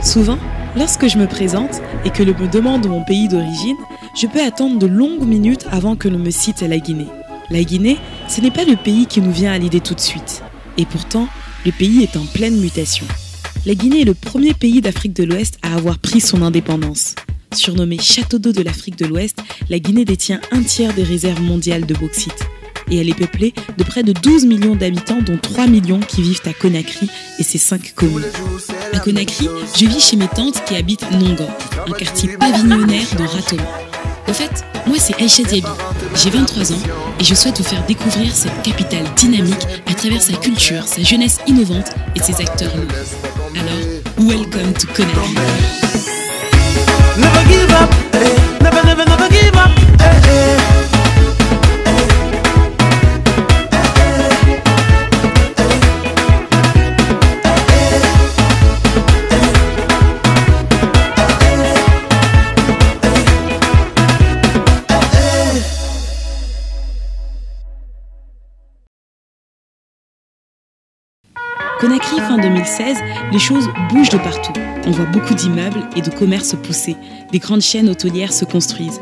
Souvent, lorsque je me présente et que l'on me demande mon pays d'origine, je peux attendre de longues minutes avant que l'on me cite la Guinée. La Guinée, ce n'est pas le pays qui nous vient à l'idée tout de suite. Et pourtant, le pays est en pleine mutation. La Guinée est le premier pays d'Afrique de l'Ouest à avoir pris son indépendance. Surnommée Château d'eau de l'Afrique de l'Ouest, la Guinée détient un tiers des réserves mondiales de bauxite. Et elle est peuplée de près de 12 millions d'habitants, dont 3 millions qui vivent à Conakry et ses 5 communes. À Conakry, je vis chez mes tantes qui habitent Nongo, un quartier pavillonnaire de Ratoma. Au fait, moi c'est Aïcha Diaby, j'ai 23 ans et je souhaite vous faire découvrir cette capitale dynamique à travers sa culture, sa jeunesse innovante et ses acteurs locaux. Alors, welcome to Conakry. Never give up, never, never, never give up. Conakry, fin 2016, les choses bougent de partout. On voit beaucoup d'immeubles et de commerces pousser. Des grandes chaînes hôtelières se construisent.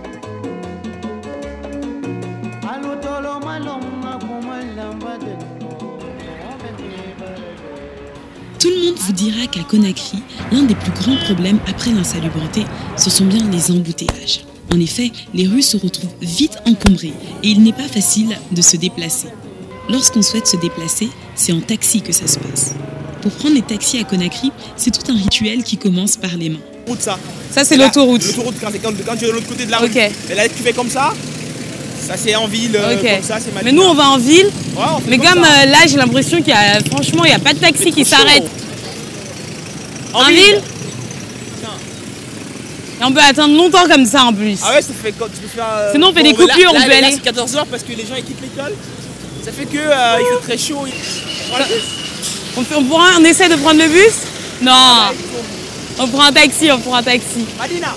Tout le monde vous dira qu'à Conakry, l'un des plus grands problèmes après l'insalubrité, ce sont bien les embouteillages. En effet, les rues se retrouvent vite encombrées et il n'est pas facile de se déplacer. Lorsqu'on souhaite se déplacer, c'est en taxi que ça se passe. Pour prendre les taxis à Conakry, c'est tout un rituel qui commence par les mains. Ça c'est l'autoroute. L'autoroute, quand tu es de l'autre côté de la rue. Okay. Et là, tu fais comme ça c'est en ville. Okay. Comme ça, c'est mais nous, on va en ville. Ouais, mais comme là, j'ai l'impression qu'il y a, franchement, il n'y a pas de taxi qui s'arrête. En ville et on peut attendre longtemps comme ça en plus. Ah ouais, ça fait quand tu peux faire. Sinon, on fait des coupures, on peut aller. Là, c'est 14 h parce que les gens ils quittent l'école. Ça fait que il fait très chaud. On essaie de prendre le bus? Non. On prend un taxi, Madina.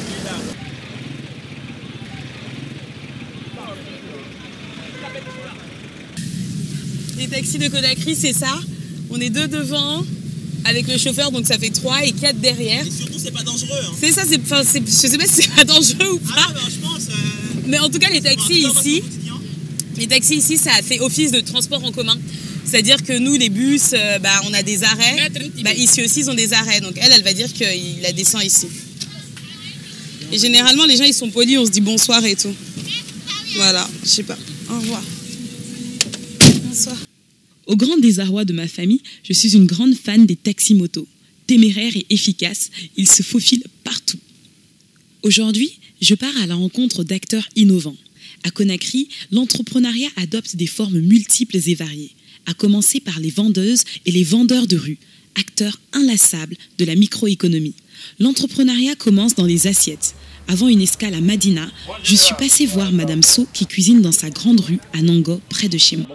Les taxis de Conakry, c'est ça. On est 2 devant avec le chauffeur, donc ça fait 3 et 4 derrière. Et surtout, c'est pas dangereux. Hein. C'est ça, je sais pas si c'est pas dangereux ou pas. Ah non, je pense. Mais en tout cas, les taxis ici, ça fait office de transport en commun. C'est-à-dire que nous, les bus, on a des arrêts. Ici aussi, ils ont des arrêts. Donc elle va dire qu'il la descend ici. Et généralement, les gens, ils sont polis, on se dit bonsoir et tout. Voilà, je sais pas. Au revoir. Bonsoir. Au grand désarroi de ma famille, je suis une grande fan des taxis-motos. Téméraires et efficaces, ils se faufilent partout. Aujourd'hui, je pars à la rencontre d'acteurs innovants. À Conakry, l'entrepreneuriat adopte des formes multiples et variées, à commencer par les vendeuses et les vendeurs de rue, acteurs inlassables de la microéconomie. L'entrepreneuriat commence dans les assiettes. Avant une escale à Madina, je suis passée voir Madame So qui cuisine dans sa grande rue à Nango, près de chez moi.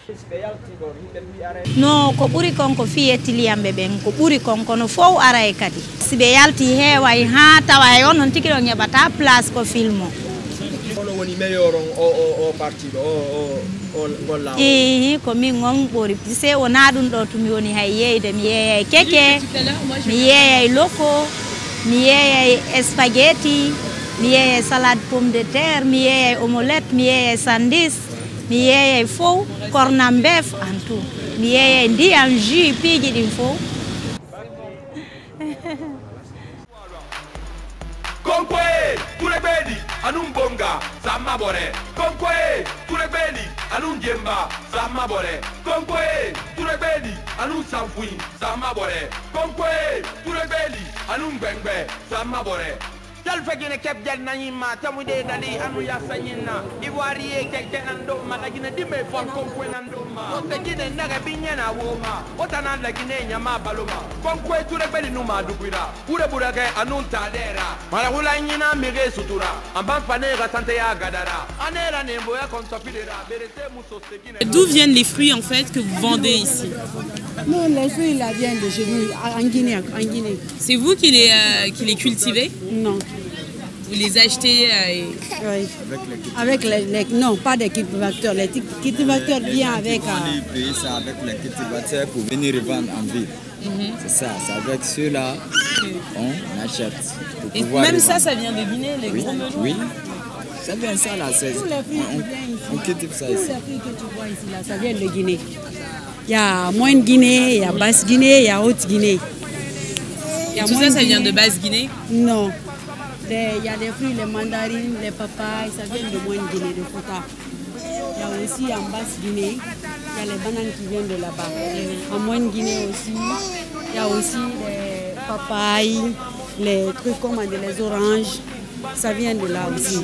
Non, ko ɓuri konko fiyettiliyamɓe ɓen ko ɓuri konko no fof aray kadi si ɓe yalti heeway ha tawa on noon tigi ɗo ñeɓata place ko film o ko min on ɓuri se wona ɗum ɗo tumi woni hay yeyde mi yeeyay keke mi yeeyay loko mi yeeyay spaghetti mi yeeyay salade pomme de terre mi yeeyay omelette mi yeeyay sandwich mi yeeyay fof kornam beef en tout mi yeeyay ndiyam jus piiji ɗin fof Konkoe, turebedi, anun bonga, sama bore. Konkoe, turebedi, anun jemba, sama bore. Konkoe, turebedi, anun sanfui, sama bore. Konkoe, turebedi, anun bengbe, sama bore. Jal fegine kep jal nanyima, tamude dali anu ya sanyina. Iwari e keke nando magajine dime fon konkoe nando ma. Otegine naga binyana woma, otana lagine nyama baloma. Konkoe turebedi numa dubira, ure burake anun tadera. Malahula nyina mege sutura, amban fane rasante ya gadara. Anera nembo ya konsopidera, berete muso segine. D'où viennent les fruits en fait que vous vendez ici? Non, les fruits là viennent de chez nous, en Guinée. C'est vous qui les cultivez? Non. Vous les achetez Oui. Avec les non, pas des cultivateurs. Les cultivateurs viennent avec... On paye ça avec les cultivateurs pour venir revendre en ville. C'est ça, c'est avec ceux-là on achète. Et même ça vient de Guinée, les gros melons. Oui, ça vient ça là. On cultive ça ici. Tous les fruits que tu vois ici, là, ça vient de Guinée. Il y a Moyenne Guinée, il y a Basse Guinée, il y a Haute Guinée. Tout ça, ça vient de Basse Guinée? Non. Il y a des fruits, les mandarines, les papayes, ça vient de Moyenne Guinée, de Fota. Il y a aussi en Basse Guinée, il y a les bananes qui viennent de là-bas. En Moyenne Guinée aussi, il y a aussi les papayes, les trucs comme les oranges, ça vient de là aussi.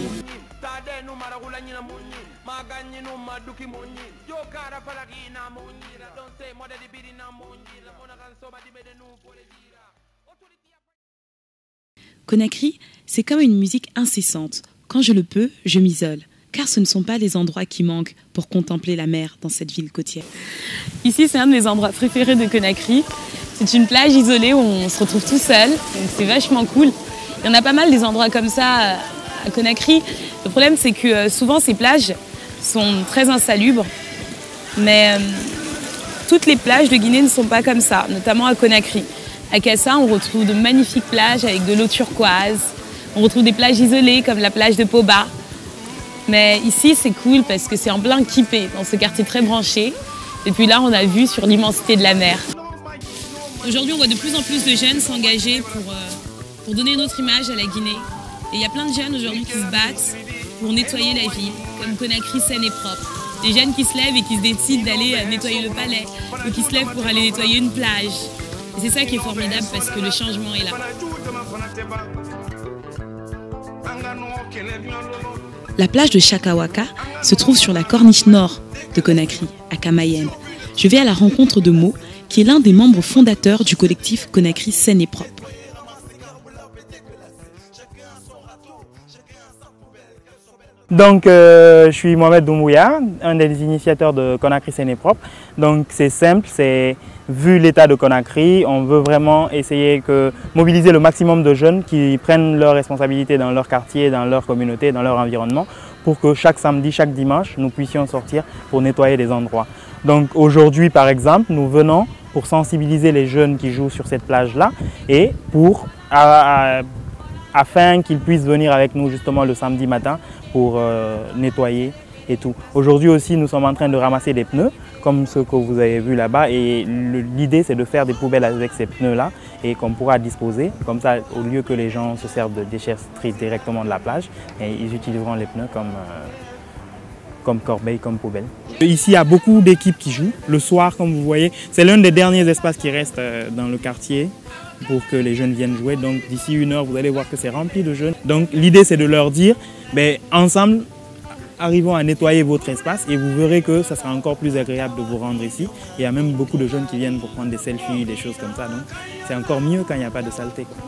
Conakry, c'est comme une musique incessante. Quand je le peux, je m'isole, car ce ne sont pas les endroits qui manquent pour contempler la mer dans cette ville côtière. Ici, c'est un de mes endroits préférés de Conakry. C'est une plage isolée où on se retrouve tout seul, donc c'est vachement cool. Il y en a pas mal des endroits comme ça à Conakry. Le problème, c'est que souvent, ces plages sont très insalubres. Mais toutes les plages de Guinée ne sont pas comme ça, notamment à Conakry. À Kassa, on retrouve de magnifiques plages avec de l'eau turquoise. On retrouve des plages isolées comme la plage de Poba. Mais ici, c'est cool parce que c'est en plein Kipé, dans ce quartier très branché. Et puis là, on a vu sur l'immensité de la mer. Aujourd'hui, on voit de plus en plus de jeunes s'engager pour donner une autre image à la Guinée. Et il y a plein de jeunes aujourd'hui qui se battent pour nettoyer la ville, comme Conakry saine et propre. Des jeunes qui se lèvent et qui se décident d'aller nettoyer le palais, ou qui se lèvent pour aller nettoyer une plage. Et c'est ça qui est formidable parce que le changement est là. La plage de Chakawaka se trouve sur la corniche nord de Conakry, à Kamayenne. Je vais à la rencontre de Mo, qui est l'un des membres fondateurs du collectif Conakry saine et propre. Donc, je suis Mohamed Doumbouya, un des initiateurs de Conakry saine et propre. Donc, c'est simple, c'est vu l'état de Conakry, on veut vraiment essayer de mobiliser le maximum de jeunes qui prennent leurs responsabilités dans leur quartier, dans leur communauté, dans leur environnement, pour que chaque samedi, chaque dimanche, nous puissions sortir pour nettoyer des endroits. Donc, aujourd'hui, par exemple, nous venons pour sensibiliser les jeunes qui jouent sur cette plage-là et afin qu'ils puissent venir avec nous justement le samedi matin pour nettoyer et tout. Aujourd'hui aussi, nous sommes en train de ramasser des pneus, comme ce que vous avez vu là-bas. Et l'idée, c'est de faire des poubelles avec ces pneus-là et qu'on pourra disposer. Comme ça, au lieu que les gens se servent de déchetterie directement de la plage, et ils utiliseront les pneus comme corbeille, comme poubelle. Ici, il y a beaucoup d'équipes qui jouent. Le soir, comme vous voyez, c'est l'un des derniers espaces qui reste dans le quartier pour que les jeunes viennent jouer. Donc d'ici 1 heure, vous allez voir que c'est rempli de jeunes. Donc l'idée, c'est de leur dire, ensemble, arrivons à nettoyer votre espace et vous verrez que ça sera encore plus agréable de vous rendre ici. Il y a même beaucoup de jeunes qui viennent pour prendre des selfies, des choses comme ça. Donc c'est encore mieux quand il n'y a pas de saleté, quoi.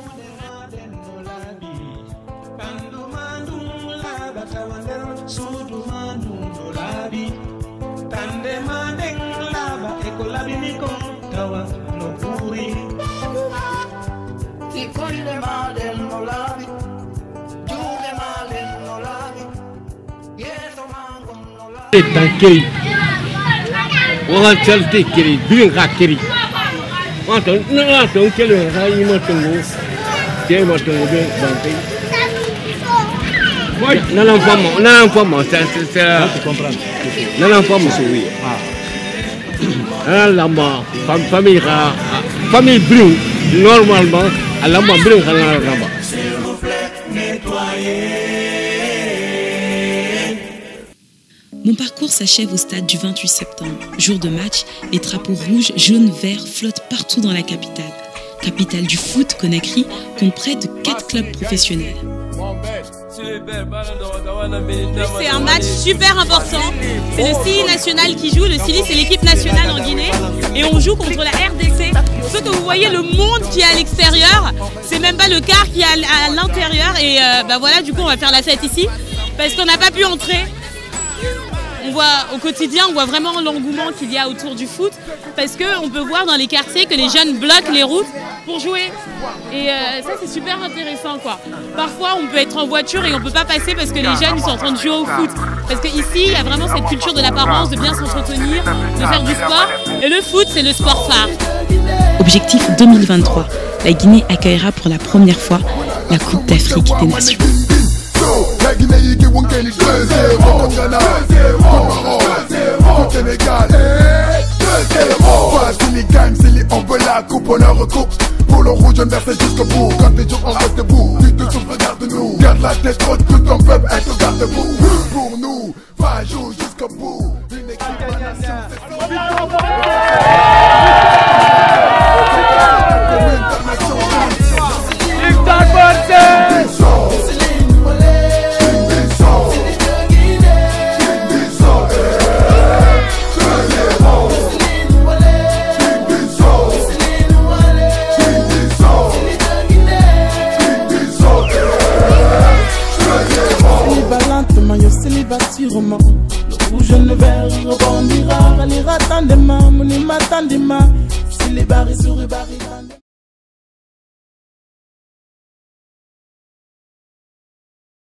Tankeri, on a chalté keri, bien rakeri. On a ton keri, raï matongo, tiens matongo bien banté. Non l'enfant, c'est là. Tu comprends? Non l'enfant, c'est oui. Là-bas, famille brune, normalement, à là-bas brune, là-bas. Mon parcours s'achève au stade du 28 septembre. Jour de match, les drapeaux rouges, jaunes, verts flottent partout dans la capitale. Capitale du foot, Conakry compte près de 4 clubs professionnels. C'est un match super important. C'est le Sili national qui joue. Le Sili, c'est l'équipe nationale en Guinée. Et on joue contre la RDC. Ce que vous voyez, le monde qui est à l'extérieur, c'est même pas le quart qui est à l'intérieur. Et voilà, du coup, on va faire la fête ici. Parce qu'on n'a pas pu entrer. On voit, au quotidien, on voit vraiment l'engouement qu'il y a autour du foot parce qu'on peut voir dans les quartiers que les jeunes bloquent les routes pour jouer. Et ça, c'est super intéressant, quoi. Parfois, on peut être en voiture et on ne peut pas passer parce que les jeunes ils sont en train de jouer au foot. Parce qu'ici, il y a vraiment cette culture de l'apparence, de bien s'entretenir, de faire du sport. Et le foot, c'est le sport phare. Objectif 2023, la Guinée accueillera pour la première fois la Coupe d'Afrique des Nations. La Guinée qui won Kelly 2-0 contre Ghana, contre Sénégal 2-0. Voici les games, c'est les on veut la coupe, on la recoupe. Pour le rouge, on verse jusqu'au bout. Quand les jours on reste debout, tu te souffres, regarde-nous. Garde la tête haute, tout ton peuple est au garde-bout. Pour nous, va jouer jusqu'au bout. Une équipe de la nation, sûrement. Le rouge ne vert rebondira, allez attendez-moi, mon m'attendez-moi. Si les barils sur les barils.